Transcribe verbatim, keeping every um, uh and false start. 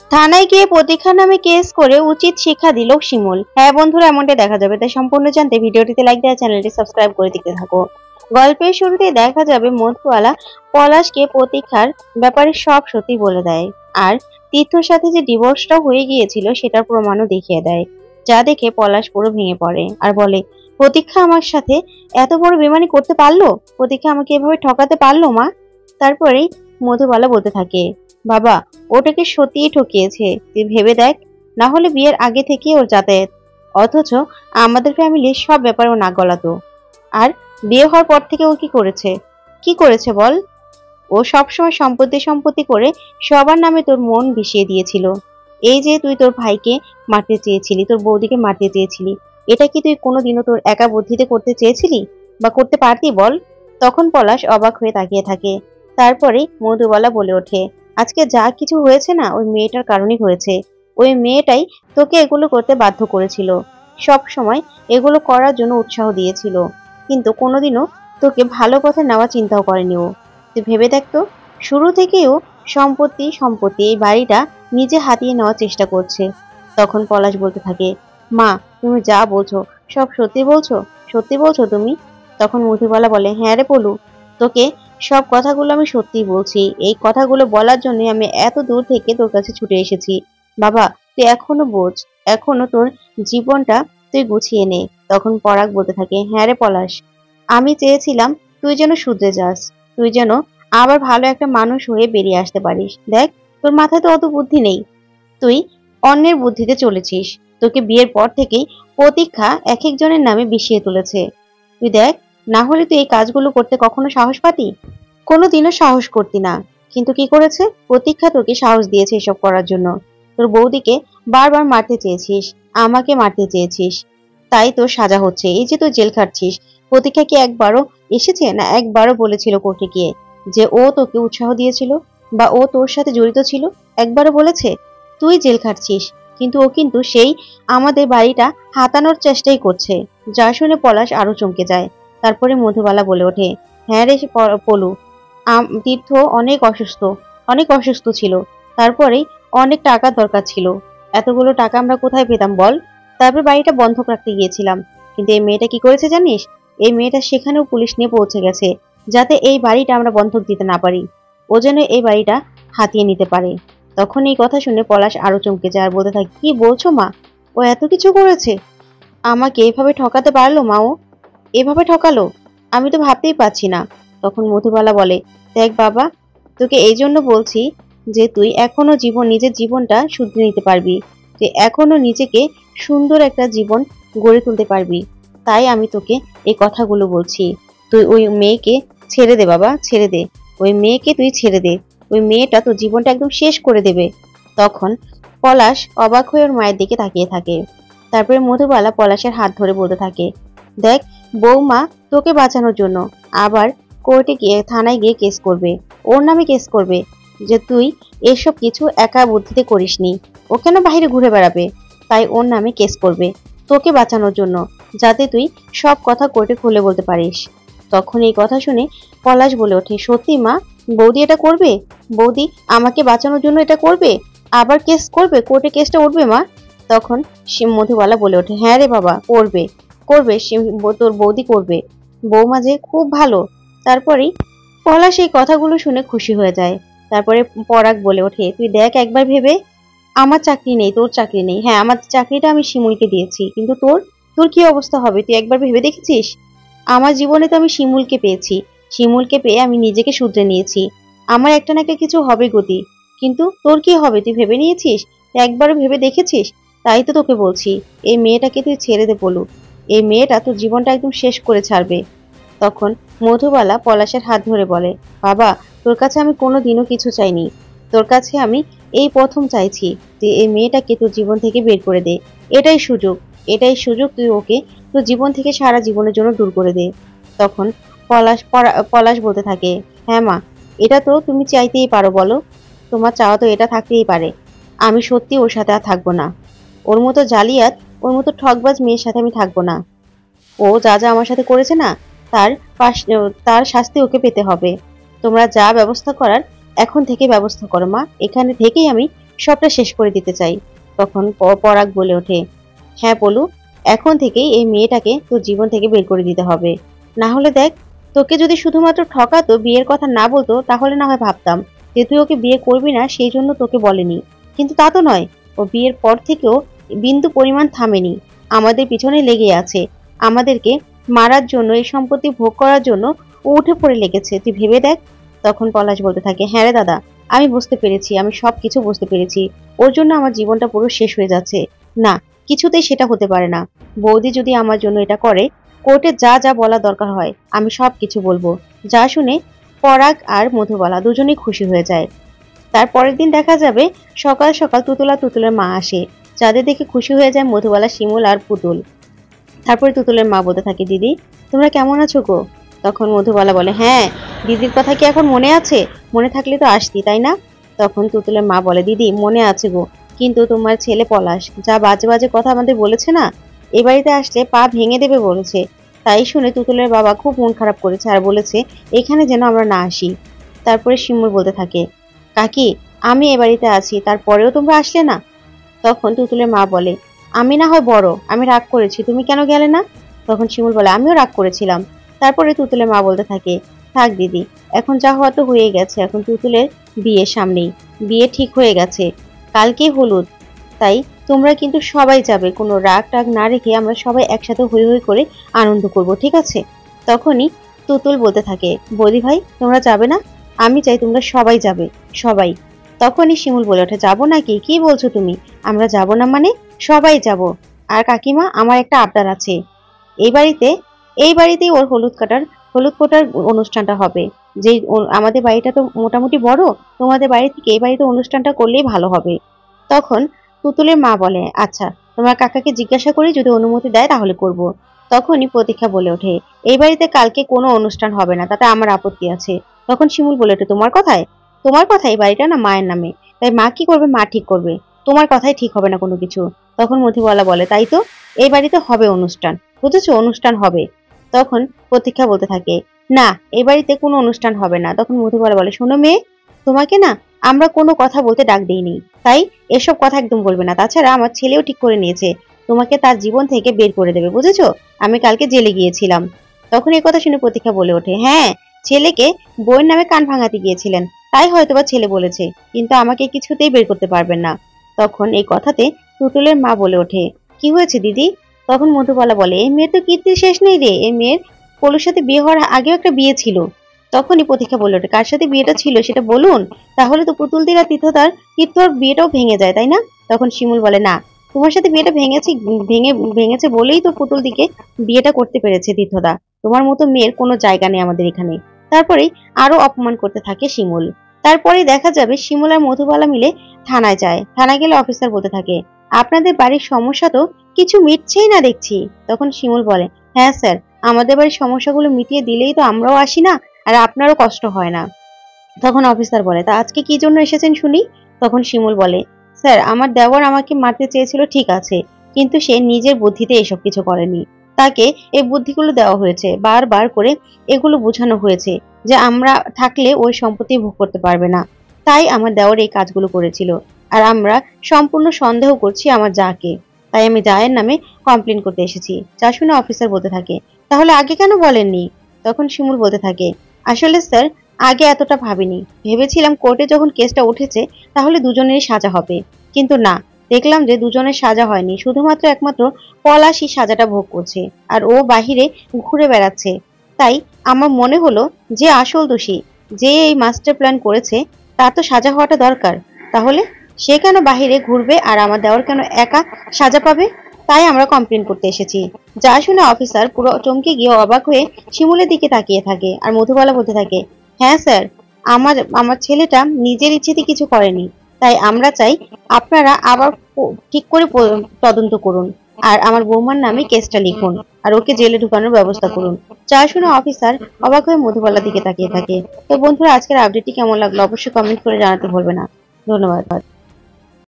থানায় গিয়ে প্রতীক্ষা নামে কেস করে উচিত শিক্ষা দিল শিমুল। হ্যাঁ বন্ধুরা, এমনটাই দেখা যাবে। তাই সম্পূর্ণ জানতে ভিডিওটিতে লাইক দেওয়া, চ্যানেলটি সাবস্ক্রাইব করে দিতে থাকো। গল্পের শুরুতে দেখা যাবে মধুবালা পলাশকে প্রতীক্ষার ব্যাপারে সব সত্যি বলে দেয়, আর তীর্থর সাথে যে ডিভোর্সটা হয়ে গিয়েছিল সেটার প্রমাণও দেখিয়ে দেয়, যা দেখে পলাশ পুরো ভেঙে পড়ে আর বলে, প্রতীক্ষা আমার সাথে এত বড় বেমানি করতে পারলো? প্রতীক্ষা আমাকে এভাবে ঠকাতে পারলো মা? তারপরেই মধুবালা বলতে থাকে, বাবা ওটাকে সত্যিই ঠকিয়েছে, তুই ভেবে দেখ, না হলে বিয়ের আগে থেকে ওর যাতায়াত, অথচ আমাদের ফ্যামিলির সব ব্যাপারে ও নাক গলাতো। আর বিয়ে হওয়ার পর থেকে ও কি করেছে? কি করেছে বল? ও সবসময় সম্পত্তি সম্পত্তি করে সবার নামে তোর মন বিষিয়ে দিয়েছিল। এই যে তুই তোর ভাইকে মারতে চেয়েছিলি, তোর বৌদিকে মারতে চেয়েছিলি, এটা কি তুই কোনোদিনও তোর একা বুদ্ধিতে করতে চেয়েছিলি বা করতে পারতি বল? তখন পলাশ অবাক হয়ে তাকিয়ে থাকে। তারপরে মধুবালা বলে ওঠে, আজকে যা কিছু হয়েছে না, ওই মেয়েটার কারণেই হয়েছে। ওই মেয়েটাই তোকে এগুলো করতে বাধ্য করেছিল, সব সময় এগুলো করার জন্য উৎসাহ দিয়েছিল, কিন্তু কোনোদিনও তোকে ভালো পথে নেওয়া চিন্তাও করেনি ও। তুই ভেবে দেখতো, শুরু থেকেও সম্পত্তি সম্পত্তি এই বাড়িটা নিজে হাতিয়ে নেওয়ার চেষ্টা করছে। তখন পলাশ বলতে থাকে, মা তুমি যা বলছো সব সত্যি বলছো? সত্যি বলছো তুমি? তখন মধুবালা বলে, হ্যাঁ রে পলু, তোকে সব কথাগুলো আমি সত্যিই বলছি। এই কথাগুলো বলার জন্য আমি এত দূর থেকে তোর কাছে ছুটে এসেছি। বাবা তুই এখনো বোঝ, এখনো তোর জীবনটা তুই গুছিয়ে নে। তখন পরাগ বলতে থাকে, হ্যাঁ রে পলাশ, আমি চেয়েছিলাম তুই যেন শুধরে যাস, তুই যেন আবার ভালো একটা মানুষ হয়ে বেরিয়ে আসতে পারিস। দেখ তোর মাথায় তো অত বুদ্ধি নেই, তুই অন্যের বুদ্ধিতে চলেছিস। তোকে বিয়ের পর থেকেই প্রতীক্ষা এক একজনের নামে বিষিয়ে তুলেছে। তুই দেখ, না হলে তুই এই কাজগুলো করতে কখনো সাহস পাতি? কোনোদিনও সাহস করতি না, কিন্তু কি করেছে? প্রতীক্ষা তোকে সাহস দিয়েছে এসব করার জন্য। তোর বৌদিকে বারবার মারতে চেয়েছিস, আমাকে মারতে চেয়েছিস, তাই তোর সাজা হচ্ছে। এই যে তুই জেল খাটছিস, প্রতীক্ষা কি একবারও এসেছে না একবারও বলেছিল কোর্টে গিয়ে যে ও তোকে উৎসাহ দিয়েছিল বা ও তোর সাথে জড়িত ছিল? একবারও বলেছে? তুই জেল খাটছিস, কিন্তু ও কিন্তু সেই আমাদের বাড়িটা হাতানোর চেষ্টাই করছে। যা শুনে পলাশ আরো চমকে যায়। তারপরে মধুবালা বলে ওঠে, হ্যাঁ রে পলু, তীর্থ অনেক অসুস্থ, অনেক অসুস্থ ছিল, তারপরেই অনেক টাকা দরকার ছিল। এতগুলো টাকা আমরা কোথায় পেতাম বল? তারপর বাড়িটা বন্ধক রাখতে গিয়েছিলাম, কিন্তু এই মেয়েটা কি করেছে জানিস? এই মেয়েটা সেখানেও পুলিশ নিয়ে পৌঁছে গেছে, যাতে এই বাড়িটা আমরা বন্ধক দিতে না পারি, ও যেন এই বাড়িটা হাতিয়ে নিতে পারে। তখন এই কথা শুনে পলাশ আরো চমকে যায় আর বলতে থাকে, কি বলছো মা? ও এত কিছু করেছে? আমাকে এভাবে ঠকাতে পারলো মা? ও এভাবে ঠকালো? আমি তো ভাবতেই পারছি না। তখন মধুবালা বলে, দেখ বাবা, তোকে এই জন্য বলছি যে তুই এখনো জীবন নিজের জীবনটা শুধরে নিতে পারবি, তুই এখনো নিজেকে সুন্দর একটা জীবন গড়ে তুলতে পারবি, তাই আমি তোকে এই কথাগুলো বলছি। তুই ওই মেয়েকে ছেড়ে দে বাবা, ছেড়ে দে। ওই মেয়েকে তুই ছেড়ে দে, ওই মেয়েটা তোর জীবনটা একদম শেষ করে দেবে। তখন পলাশ অবাক হয়ে ওর মায়ের দিকে তাকিয়ে থাকে। তারপরে মধুবালা পলাশের হাত ধরে বলতে থাকে, দেখ বৌমা তোকে বাঁচানোর জন্য আবার কোর্টে গিয়ে থানায় গিয়ে কেস করবে, ওর নামে কেস করবে যে তুই এসব কিছু একা বুদ্ধিতে করিসনি, ও কেন বাইরে ঘুরে বেড়াবে, তাই ওর নামে কেস করবে তোকে বাঁচানোর জন্য, যাতে তুই সব কথা কোর্টে খুলে বলতে পারিস। তখন এই কথা শুনে পলাশ বলে ওঠে, সত্যি মা? বৌদি এটা করবে? বৌদি আমাকে বাঁচানোর জন্য এটা করবে? আবার কেস করবে? কোর্টে কেসটা উঠবে মা? তখন মধুবালা বলে ওঠে, হ্যাঁ রে বাবা, করবে করবে, তোর বৌদি করবে, বৌমা যে খুব ভালো। তারপরেই পলাশ এই কথাগুলো শুনে খুশি হয়ে যায়। তারপরে পরাগ বলে ওঠে, তুই দেখ একবার ভেবে, আমার চাকরি নেই, তোর চাকরি নেই, হ্যাঁ আমার চাকরিটা আমি শিমুলকে দিয়েছি, কিন্তু তোর তোর কি অবস্থা হবে তুই একবার ভেবে দেখেছিস? আমার জীবনে তো আমি শিমুলকে পেয়েছি, শিমুলকে পেয়ে আমি নিজেকে শুধরে নিয়েছি, আমার একটা না একটা কিছু হবে গতি, কিন্তু তোর কি হবে তুই ভেবে নিয়েছিস? একবারও ভেবে দেখেছিস? তাই তো তোকে বলছি, এই মেয়েটাকে তুই ছেড়ে দে বলু, এই মেয়েটা তোর জীবনটা একদম শেষ করে ছাড়বে। তখন মধুবালা পলাশের হাত ধরে বলে, বাবা তোর কাছে আমি কোনো দিনও কিছু চাইনি, তোর কাছে আমি এই প্রথম চাইছি যে এই মেয়েটাকে তোর জীবন থেকে বের করে দে, এটাই সুযোগ, এটাই সুযোগ, তুই ওকে তোর জীবন থেকে সারা জীবনের জন্য দূর করে দে। তখন পলাশ পলাশ বলতে থাকে, হ্যাঁ মা, এটা তো তুমি চাইতেই পারো, বলো, তোমার চাওয়া তো এটা থাকতেই পারে, আমি সত্যি ওর সাথে আর থাকবো না, ওর মতো জালিয়াত, ওর মতো ঠকবাজ মেয়ের সাথে আমি থাকবো না। ও যা যা আমার সাথে করেছে না, তার পাশ তার শাস্তি ওকে পেতে হবে। তোমরা যা ব্যবস্থা করার এখন থেকে ব্যবস্থা করো মা, এখানে থেকেই আমি সবটা শেষ করে দিতে চাই। তখন পরাগ বলে ওঠে, হ্যাঁ পলু, এখন থেকেই এই মেয়েটাকে তোর জীবন থেকে বের করে দিতে হবে। না হলে দেখ, তোকে যদি শুধুমাত্র ঠকাতো, বিয়ের কথা না বলতো, তাহলে না হয় ভাবতাম যে তুই ওকে বিয়ে করবি না, সেই জন্য তোকে বলেনি। কিন্তু তা তো নয়, ও বিয়ের পর থেকেও বিন্দু পরিমাণ থামেনি, আমাদের পিছনে লেগে আছে, আমাদেরকে মারার জন্য, এই সম্পত্তি ভোগ করার জন্য ও উঠে পড়ে লেগেছে, তুই ভেবে দেখ। তখন পলাশ বলতে থাকে, হ্যাঁ রে দাদা, আমি বুঝতে পেরেছি, আমি সব কিছু বুঝতে পেরেছি, ওর জন্য আমার জীবনটা পুরো শেষ হয়ে যাচ্ছে। না, কিছুতেই সেটা হতে পারে না। বৌদি যদি আমার জন্য এটা করে, কোর্টে যা যা বলা দরকার হয় আমি সব কিছু বলবো। যা শুনে পরাগ আর মধুবালা দুজনেই খুশি হয়ে যায়। তার পরের দিন দেখা যাবে সকাল সকাল তুতুলা তুতুলের মা আসে, যাদের দেখে খুশি হয়ে যায় মধুবালা, শিমুল আর পুতুল। তারপরে তুতুলের মা বলতে থাকে, দিদি তোমরা কেমন আছো গো? তখন মধুবালা বলে, হ্যাঁ, দিদির কথা কি এখন মনে আছে? মনে থাকলে তো আসতি, তাই না? তখন তুতুলের মা বলে, দিদি মনে আছে গো, কিন্তু তোমার ছেলে পলাশ যা বাজে বাজে কথা আমাদের বলেছে না, এ বাড়িতে আসলে পা ভেঙে দেবে বলেছে। তাই শুনে তুতুলের বাবা খুব মন খারাপ করেছে আর বলেছে এখানে যেন আমরা না আসি। তারপরে শিমুল বলতে থাকে, কাকি আমি এ বাড়িতে আছি, তারপরেও তোমরা আসলে না? তখন তুতুলের মা বলে, আমি না হয় বড়, আমি রাগ করেছি, তুমি কেন গেলে না? তখন শিমুল বলে, আমিও রাগ করেছিলাম। তারপরে তুতুলের মা বলতে থাকে, থাক দিদি, এখন যা হওয়া তো হয়ে গেছে, এখন তুতুলের বিয়ে সামনেই, বিয়ে ঠিক হয়ে গেছে, কালকেই হলুদ, তাই তোমরা কিন্তু সবাই যাবে, কোনো রাগ টাগ না রেখে আমরা সবাই একসাথে হই হই করে আনন্দ করব, ঠিক আছে? তখনই তুতুল বলতে থাকে, বৌদি ভাই তোমরা যাবে না? আমি চাই তোমরা সবাই যাবে, সবাই। তখনই শিমুল বলে ওঠে, যাবো নাকি, কি বলছো তুমি? আমরা যাব না মানে? সবাই যাব। আর কাকিমা, আমার একটা আবদার আছে, এই বাড়িতে এই বাড়িতেই ওর হলুদ কাটার হলুদ ফোটার অনুষ্ঠানটা হবে। যে আমাদের বাড়িটা তো মোটামুটি বড়, তোমাদের বাড়ি থেকে এই বাড়িতে অনুষ্ঠানটা করলেই ভালো হবে। তখন তুতুলের মা বলে, আচ্ছা তোমার কাকাকে জিজ্ঞাসা করি, যদি অনুমতি দেয় তাহলে করব। তখনই প্রতীক্ষা বলে ওঠে, এই বাড়িতে কালকে কোনো অনুষ্ঠান হবে না, তাতে আমার আপত্তি আছে। তখন শিমুল বলে ওঠে, তোমার কথায়? তোমার কথাই, বাড়িটা না মায়ের নামে, তাই মা কি করবে? মা ঠিক করবে, তোমার কথাই ঠিক হবে না কোনো কিছু। তখন মধুবালা বলে, তাই তো, এই বাড়িতে হবে অনুষ্ঠান, বুঝেছো, অনুষ্ঠান হবে। তখন প্রতীক্ষা বলতে থাকে, না এই বাড়িতে কোনো অনুষ্ঠান হবে না। তখন মধুবালা বলে, শোনো মেয়ে, তোমাকে না আমরা কোনো কথা বলতে ডাক দিইনি, তাই এসব কথা একদম বলবে না। তাছাড়া আমার ছেলেও ঠিক করে নিয়েছে তোমাকে তার জীবন থেকে বের করে দেবে, বুঝেছো? আমি কালকে জেলে গিয়েছিলাম। তখন এই কথা শুনে প্রতীক্ষা বলে ওঠে, হ্যাঁ, ছেলেকে বইয়ের নামে কান ভাঙাতে গিয়েছিলেন, তাই হয়তোবা ছেলে বলেছে, কিন্তু আমাকে কিছুতেই বের করতে পারবেন না। তখন এই কথাতে তুতুলের মা বলে ওঠে, কি হয়েছে দিদি? তখন মধুবালা বলে, এই মেয়ের তো কীর্তি শেষ নেই রে, এই মেয়ের পলুর সাথে বিয়ে হওয়ার আগেও একটা বিয়ে ছিল। তখনই প্রতীক্ষা বলে ওঠে, কার সাথে বিয়েটা ছিল সেটা বলুন, তাহলে তো পুতুলদির আর তীর্থদার তীর্থর বিয়েটাও ভেঙে যায়, তাই না? তখন শিমুল বলে, না, তোমার সাথে বিয়েটা ভেঙেছি, ভেঙে ভেঙেছে বলেই তো পুতুল দিকে বিয়েটা করতে পেরেছে তীর্থদা, তোমার মতো মেয়ের কোনো জায়গা নেই আমাদের এখানে। তারপরেই আরো অপমান করতে থাকে শিমুল। তারপরেই দেখা যাবে শিমুল আর মধুবালা মিলে থানায় যায়। থানায় গেলে অফিসার বলতে থাকে, আপনাদের বাড়ির সমস্যা তো কিছু মিটছেই না দেখছি। তখন শিমুল বলে, হ্যাঁ স্যার, আমাদের বাড়ির সমস্যাগুলো মিটিয়ে দিলেই তো আমরাও আসি না, আর আপনারও কষ্ট হয় না। তখন অফিসার বলে, তা আজকে কি জন্য এসেছেন শুনি? তখন শিমুল বলে, স্যার আমার দেওর আমাকে মারতে চেয়েছিল, ঠিক আছে, কিন্তু সে নিজের বুদ্ধিতে এসব কিছু করেনি, তাকে এই বুদ্ধিগুলো দেওয়া হয়েছে, বারবার করে এগুলো বোঝানো হয়েছে যে আমরা থাকলে ওই সম্পত্তি ভোগ করতে পারবে না, তাই আমার দেওর এই কাজগুলো করেছিল। আর আমরা সম্পূর্ণ সন্দেহ করছি আমার জাকে, তাই আমি জায়ের নামে কমপ্লেন করতে এসেছি। যা শুনে অফিসার বলতে থাকে, তাহলে আগে কেন বলেননি? তখন শিমুল বলতে থাকে, আসলে স্যার আগে এতটা ভাবিনি, ভেবেছিলাম কোর্টে যখন কেসটা উঠেছে তাহলে দুজনেরই সাজা হবে, কিন্তু না, দেখলাম যে দুজনের সাজা হয়নি, শুধুমাত্র একমাত্র পলাশই সাজাটা ভোগ করছে আর ও বাহিরে ঘুরে বেড়াচ্ছে। তাই আমার মনে হলো যে আসল দোষী, যে এই মাস্টার প্ল্যান করেছে, তার তো সাজা হওয়াটা দরকার, তাহলে সে কেন বাহিরে ঘুরবে আর আমার দেওর কেন একা সাজা পাবে? তাই আমরা কমপ্লেন করতে এসেছি। যা শুনে অফিসার পুরো চমকে গিয়ে অবাক হয়ে শিমুলের দিকে তাকিয়ে থাকে আর মধুবালা বলতে থাকে, হ্যাঁ স্যার, আমার আমার ছেলেটা নিজের ইচ্ছেতে কিছু করেনি, তাই আমরা চাই আপনারা আবার ঠিক করে তদন্ত করুন আর আমার বৌমার নামে কেসটা লিখুন আর ওকে জেলে ঢুকানোর ব্যবস্থা করুন। যা শুনে অফিসার অবাক হয়ে মধুবালার দিকে তাকিয়ে থাকে। তো বন্ধুরা, আজকের আপডেটটি কেমন লাগলো অবশ্যই কমেন্ট করে জানাতে ভুলবে না। ধন্যবাদ।